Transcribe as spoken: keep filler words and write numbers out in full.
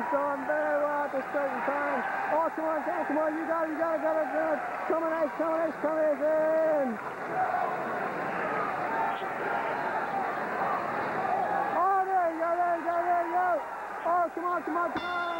He's going very well at this certain time. Oh, come on, come on, come on. You got it, you got it, got it, got it. Coming, Ace, coming, Ace, coming, Ace, in. Oh, there you go, there you go, there you go. Oh, come on, come on, come on.